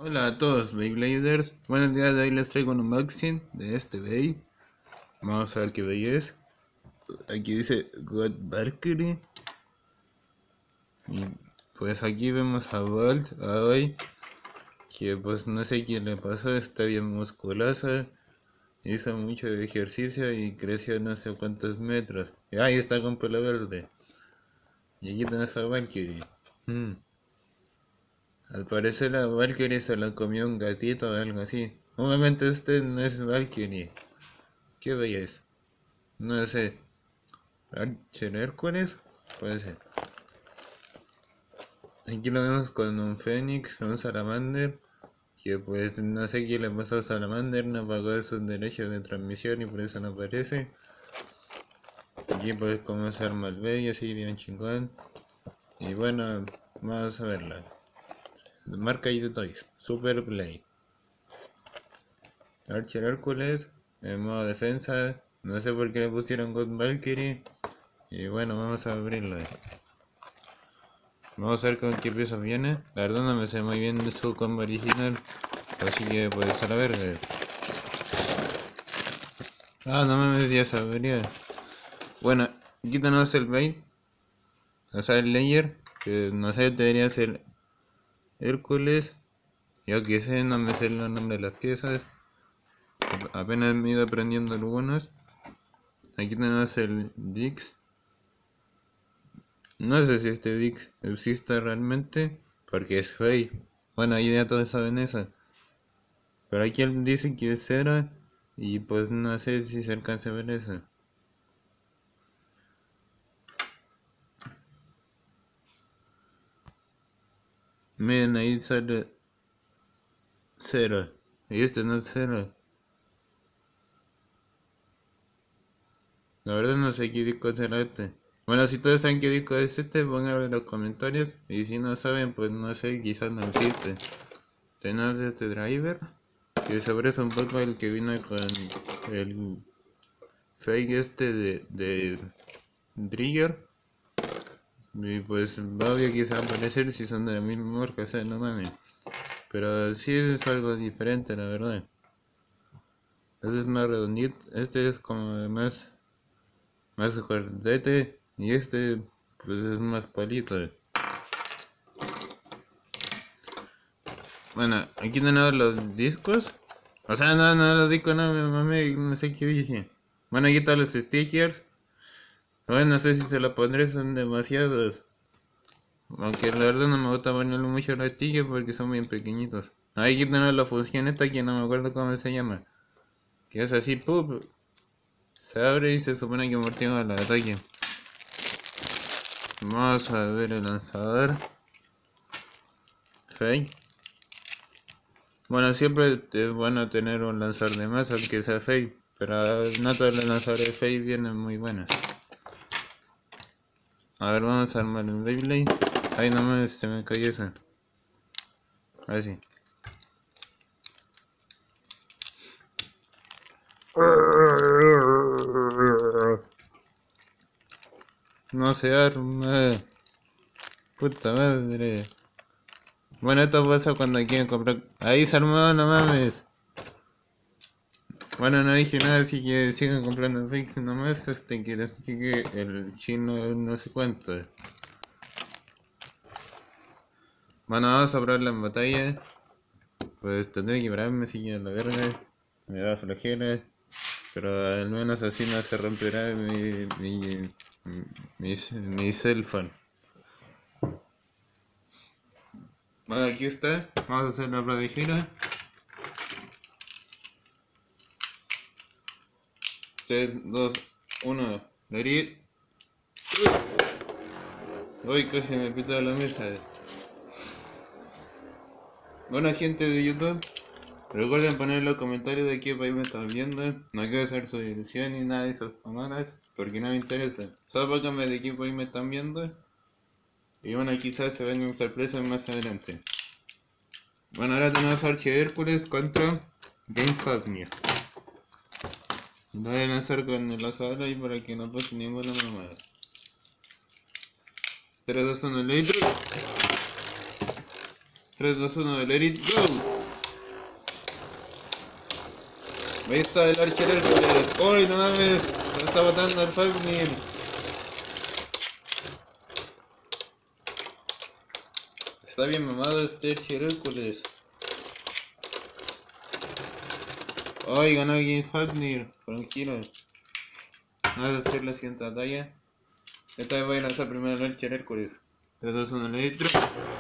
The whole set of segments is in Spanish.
Hola a todos Beybladers, buenos días. De hoy les traigo un unboxing de este Bey. Vamos a ver qué Bey es. Aquí dice God Valkyrie. Y pues aquí vemos a Bolt, a hoy, que pues no sé qué le pasó, está bien musculosa. Hizo mucho ejercicio y creció no sé cuántos metros. Y ahí está con pelo verde. Y aquí tenemos a Valkyrie. Al parecer a Valkyrie se la comió un gatito o algo así. Obviamente este no es Valkyrie. ¿Qué Bey es? No sé. Archer Hércules, puede ser. Aquí lo vemos con un Fénix, un Salamander, que pues no sé qué le pasó a Salamander, no pagó sus derechos de transmisión y por eso no aparece. Aquí pues cómo se arma el bello, así bien chingón. Y bueno, vamos a verla. Marca y de Toys, Super Play. Archer Hércules, en modo defensa, no sé por qué le pusieron God Valkyrie. Y bueno, vamos a abrirlo. Vamos a ver con qué pieza viene. La verdad no me sé muy bien de su combo original. Así que pues a la verga. Ah, no mames, ya sabría. Bueno, aquí tenemos el bait. O sea, el layer. Que no sé, debería ser Hércules. Yo que sé, no me sé los nombres de las piezas. Apenas me he ido aprendiendo algunos. Aquí tenemos el Dix. No sé si este Dix existe realmente. Porque es fake. Bueno, ahí ya todos saben eso. Pero aquí él dice que es cero. Y pues no sé si se alcanza a ver eso. Miren, ahí sale cero. Y este no es cero. La verdad no sé qué disco será este. Bueno, si todos saben qué disco es este, pónganlo en los comentarios. Y si no saben, pues no sé, quizás no existe. Tenemos este driver, que se parece un poco al que vino con el fake este de Trigger. Y pues obvio que se va a parecer si son de la misma marca, o sea, no mames. Pero sí es algo diferente, la verdad. Este es más redondito, este es como más gordete y este pues es más palito. Bueno, aquí tenemos los discos. O sea, no los discos, no me mamé, no sé qué dije. Bueno, aquí están los stickers. Bueno, no sé si se los pondré, son demasiados. Aunque la verdad no me gusta ponerle mucho los stickers porque son bien pequeñitos. Aquí tenemos la función esta que no me acuerdo cómo se llama. Que es así, ¡pup! Se abre y se supone que amortigua el ataque. Vamos a ver el lanzador. Fake. Bueno, siempre es bueno tener un lanzador de más, aunque sea fake. Pero no todos los lanzadores fake vienen muy buenos. A ver, vamos a armar el Beyblade. Ay, no me se me cayó eso. A ver si. No se arma. Puta madre. Bueno, esto pasa cuando quieren comprar. Ahí se armó, no mames. Bueno, no dije nada, así que sigan comprando fakes nomás. Que les llegue el chino no sé cuánto. Bueno, vamos a probarla en batalla. Pues tendré que pararme si a la verga. Me da flojera. Pero al menos así no se romperá mi cell phone. Bueno, aquí está. Vamos a hacer la prueba de gira. 3, 2, 1. Darit. Uy, casi me pito la mesa. Bueno, gente de YouTube, recuerden poner en los comentarios de qué país me están viendo. No quiero saber su dirección ni nada de esas mamadas, porque no me interesa. Solo pónganme de qué país me están viendo. Y bueno, quizás se vengan sorpresas más adelante. Bueno, ahora tenemos a Archie Hércules contra GameStop. Lo voy a lanzar con el lanzador ahí para que no pase ninguna mamada. 3, 2, 1, litro. 3, 2, 1, let it go. Ahí está el Archer Hércules. ¡Uy, no mames! Lo está matando al Fafnir. Está bien mamado este Archer Hércules. ¡Ay, ganó James Fafnir! Tranquilo. Vamos a hacer la siguiente batalla. Esta vez voy a lanzar primero el Archer Hércules. 3, 2, 1, let it go.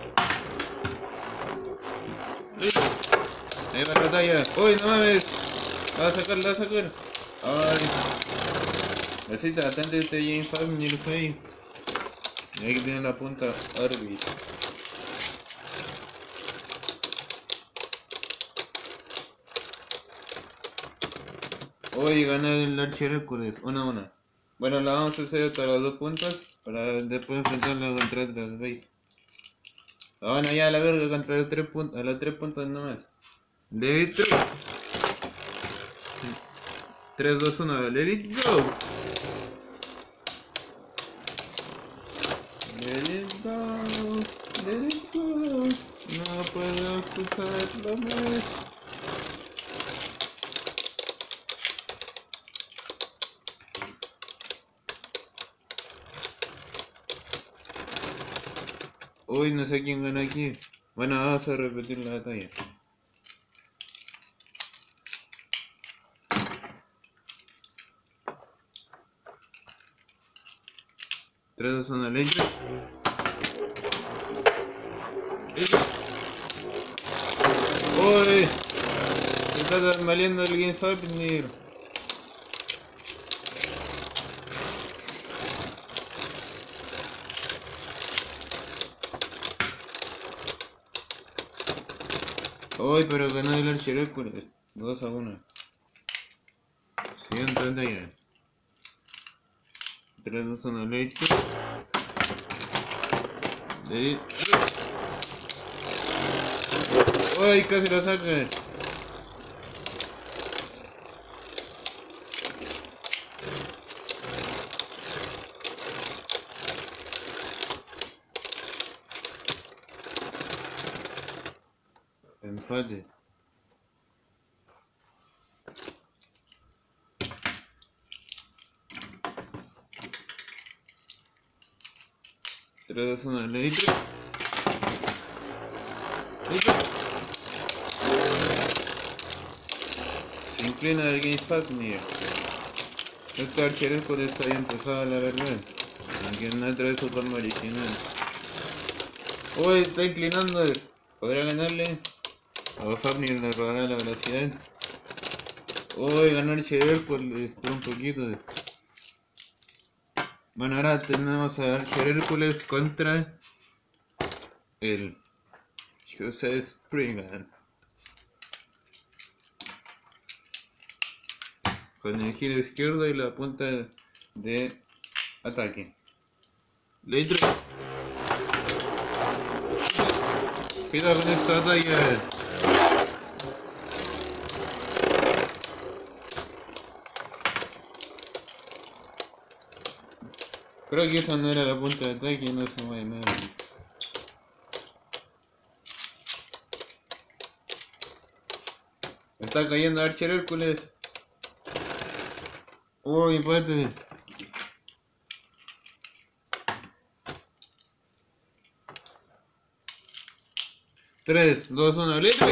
Ahí va la batalla. ¡Uy, no mames! La va a sacar, la va a sacar. ¡Ay! Necesita bastante este James Fafnir ahí. Y ahí tiene la punta Orbit. Hoy gana el Archer Hércules, 1-1. Bueno, la vamos a hacer hasta los 2 puntos para después enfrentarla contra otras veces. Bueno, ya a la verga contra los 3 puntos, a los 3 puntos nomás. Let it go. 3, 2, 1, let it go. Let it go, let it go. No puedo escucharlo más. Uy, no sé quién gana aquí. Bueno, vamos a repetir la batalla. Tres, dos, una leche. Uy, se está tambaleando el James Fafnir. Uy, pero ganó el Archer Hércules 2-1. Siguiente batalla. 3, 2, 1, leche. Uy, casi lo saca. Empate. Tres, una letra. Se inclina el James Fafnir. Este Archer Hércules está bien pesado, la verdad. Aunque no trae su forma original. Uy, está inclinando. ¿Podrá ganarle? A Fafnir le robará la velocidad. Uy, ganó Archer Hércules por un poquito. Bueno, ahora tenemos a Archer Hércules contra el José Spriggan. Con el giro izquierdo y la punta de ataque. Leitro. Cuidado con esta batalla. Creo que esa no era la punta de ataque y no se mueve nada. Está cayendo Archer Hércules. Uy, empate. Tres, dos, uno, ¡listo!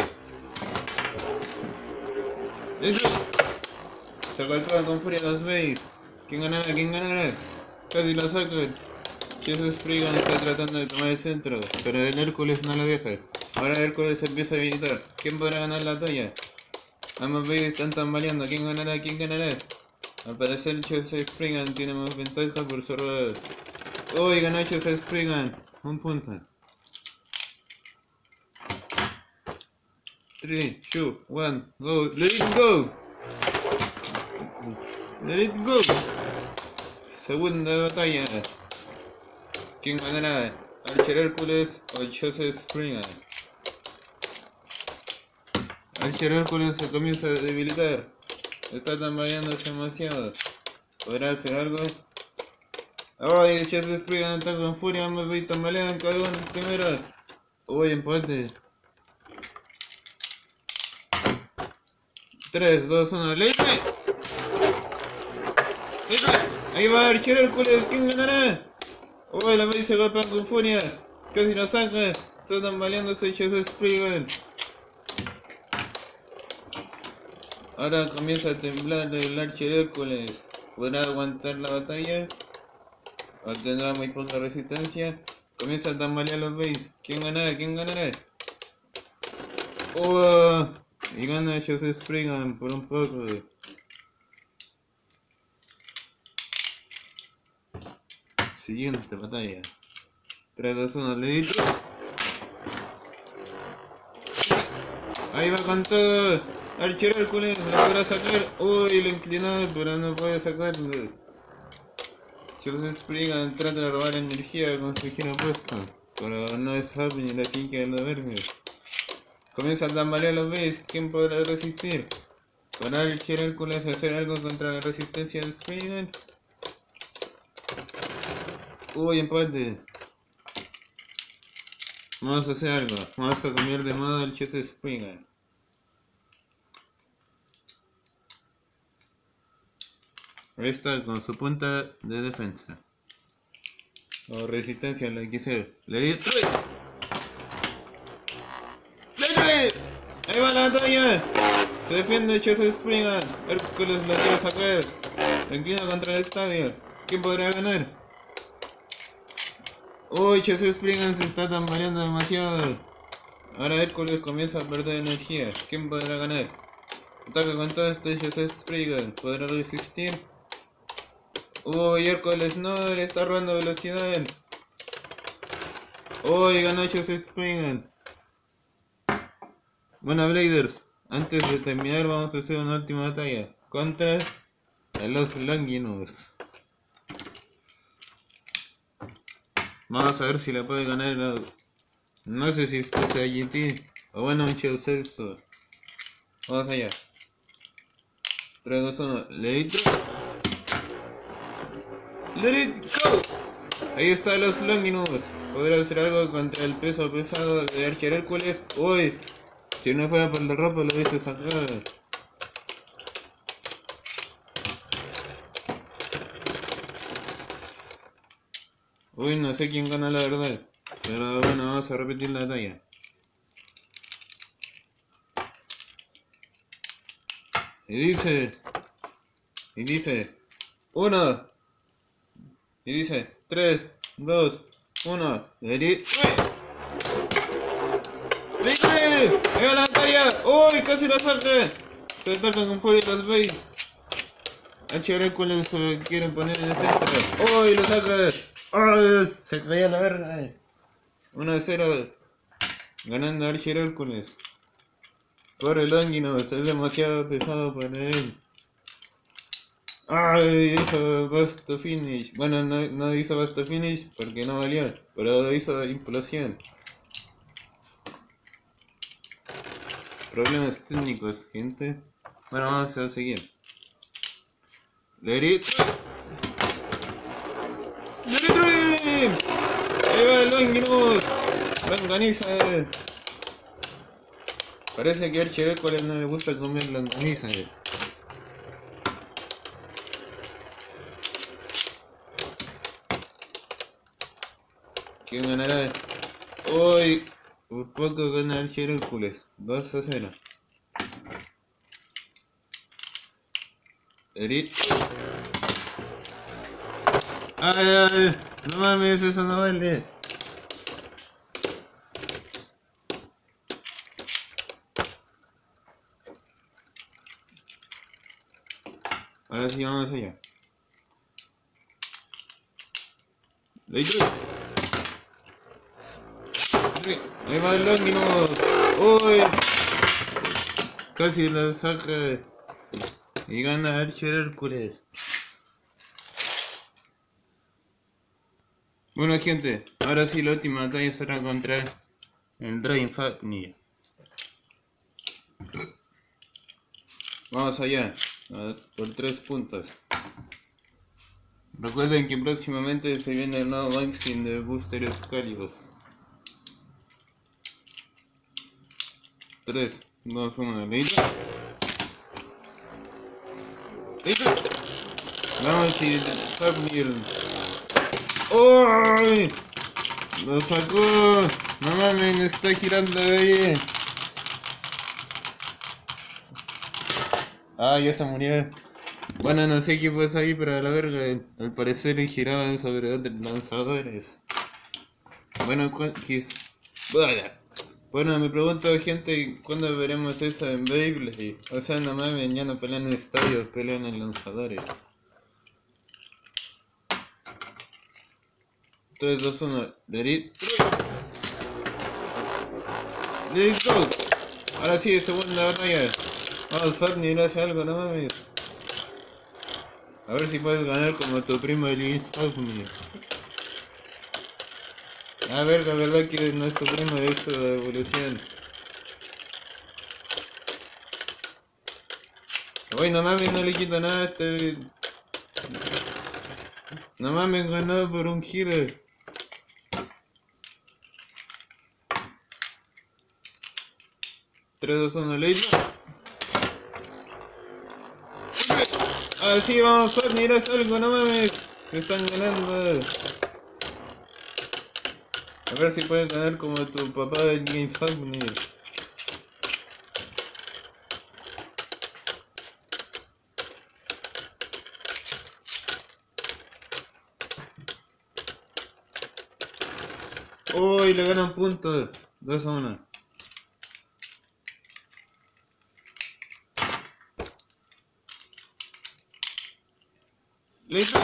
¡Listo! Se golpean con furia los Bays. ¿Quién ganará? ¿Quién ganará? Casi lo sacan. Jesse Spriggan está tratando de tomar el centro, pero el Hércules no lo deja. Ahora Hércules empieza a habilitar. ¿Quién podrá ganar la batalla? Ambos Bays están tambaleando. ¿Quién ganará? ¿Quién ganará? Al parecer Jesse Spriggan tiene más ventaja por su rol. Uy, ganó Jesse Spriggan. Un punto. 3, 2, 1, go, let it go! Let it go! Segunda batalla. ¿Quién ganará? ¿Archer Hércules o Joseph Spriggan? Archer Hércules se comienza a debilitar. Está tambaleándose demasiado. ¿Podrá hacer algo? Ay, Joseph Spriggan está con furia. Me voy tambaleando cada uno primero. Uy, empate. 3, 2, 1, ¡leche! Ahí va Archer Hércules, ¿quién ganará? Oh, la Maze se golpea con furia. Casi lo saca. Está tambaleándose Chess Spriggan. Ahora comienza a temblar el Archer Hércules. ¿Podrá aguantar la batalla? ¿O tendrá muy poca resistencia? Comienza a tambalear los Maze. ¿Quién ganará? ¿Quién ganará? Oh, y gana Chess Spriggan por un poco. Siguiente batalla. 3, 2, 1, le di. Ahí va con todo. Archer Hércules lo podrá sacar. Uy, lo inclinó, pero no puede sacarlo. Chess Spriggan trata de robar energía con su giro opuesto, pero no es Happy ni la chica de los verdes. Comienza a tambalear los Beys. ¿Quién podrá resistir? ¿Podrá Archer Hércules hacer algo contra la resistencia de Spriggan? Uy, empate. Vamos a hacer algo. Vamos a cambiar de modo al Chess Spriggan. Ahí está con su punta de defensa. O resistencia, lo que sea. Le destruye. ¡Destruye! Ahí va la batalla. Se defiende Chess Spriggan. Hércules lo quiere sacar. Lo inclina contra el estadio. ¿Quién podrá ganar? Uy, Chess Spriggan se está tambaleando demasiado. Ahora Hércules comienza a perder energía. ¿Quién podrá ganar? Ataca con todo esto Chess Spriggan. ¿Podrá resistir? Uy, Hércules no, le está robando velocidad. Uy, ganó Chess Spriggan. Bueno, Bladers, antes de terminar vamos a hacer una última batalla contra los Longinus. Vamos a ver si le puede ganar la... No sé si esto sea GT o bueno, un Cheuselso. Vamos allá. 3, 2, 1, let it go. Ahí están los Longinus. ¿Podrá hacer algo contra el peso pesado de Archer Hércules? Uy, si no fuera por la ropa lo hubiese sacado. Uy, no sé quién gana la verdad. Pero bueno, vamos a repetir la batalla. Y dice 1. Y dice 3, 2, 1. ¡Ready! ¡Ahí va la batalla! ¡Uy! ¡Casi la saca! Se atacan con furia los Beys. Archer Hércules se quieren poner en el centro. ¡Uy! ¡Lo saca! ¡Ay! Se caía la verga. 1-0. Ganando Archer Hércules. Pobre Longinus, es demasiado pesado para él. Ay, hizo Bust to Finish. Bueno, no hizo Bust to Finish porque no valió, pero hizo Implosión. Problemas técnicos, gente. Bueno, vamos a seguir. Let it Dream. Ahí va el Longinus. Longaniza. Parece que a Archer Hércules no le gusta comer longaniza. ¿Quién ganará? Uy, por poco gana Archer Hércules. 2-0. Edit. Ay, no mames, eso no vale. Ahora sí, vamos allá. Ahí va el Longinus. Uy, casi la saca. Y gana Archer Hércules. Bueno, gente, ahora sí la última batalla será contra el Dragon Fafnir. Vamos allá, por 3 puntos. Recuerden que próximamente se viene el nuevo unboxing de Booster Excalibur. 3, 2, 1, listo. ¿Listo? Vamos y Fafnir. ¡Uy! Lo sacó. No mames, está girando ahí. Ah, ya se murió. Bueno, no sé qué pasa ahí, pero a la verga, al parecer giraban sobre otros lanzadores. Bueno, bueno, me pregunto, gente, ¿cuándo veremos eso en Beyblade? O sea, no mames, ya no pelean en estadios, pelean en lanzadores. 3, 2, 1, let's go. Ahora sí, segunda batalla. Vamos, Fafnir, hace algo, no mames. A ver si puedes ganar como tu primo Elise Fafnir. A ver, la verdad que nuestro primo de esto de evolución. Uy, no mames, no le quito nada a este. No mames, ganado por un giro. 3, 2, 1, listo. Ah, sí, vamos, Fafnir, haz algo, no mames. Se están ganando. A ver si puedes ganar como tu papá de James Fafnir. Uy, le ganan puntos. 2 a 1. ¿Listo?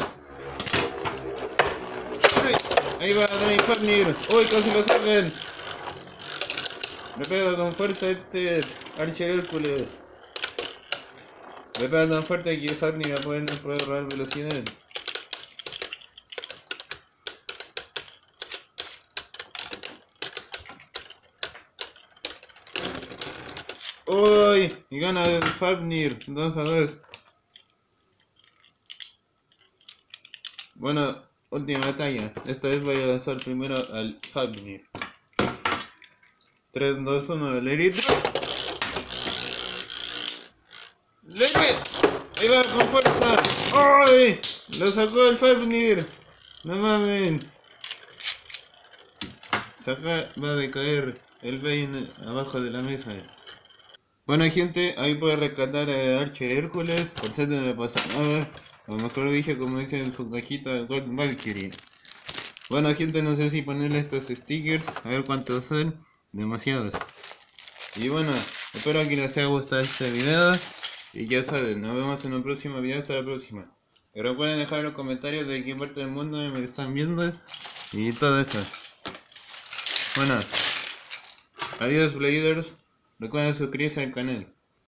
Uy, ahí va James Fafnir. Uy, casi lo sacan. Le pega con fuerza este Archer Hércules. Le pega tan fuerte que Fafnir va a poder ahorrar velocidad. Uy, y gana el Fafnir 2 a 2. Bueno, última batalla. Esta vez voy a lanzar primero al Fafnir. 3, 2, 1, Lerito. ¡Lerito! Ahí va con fuerza. ¡Ay! Lo sacó el Fafnir. No mames. Saca, va a decaer el Bane abajo de la mesa. Bueno gente, ahí puede rescatar a Archer Hércules, por ser no le pasa nada. A lo mejor dije como dice en su cajita God Valkyrie. Bueno gente, no sé si ponerle estos stickers, a ver cuántos son. Demasiados. Y bueno, espero que les haya gustado este video. Y ya saben, nos vemos en un próximo video, hasta la próxima. Pero pueden dejar en los comentarios de qué parte del mundo me están viendo. Y todo eso. Bueno, adiós Bladers. Recuerden suscribirse al canal.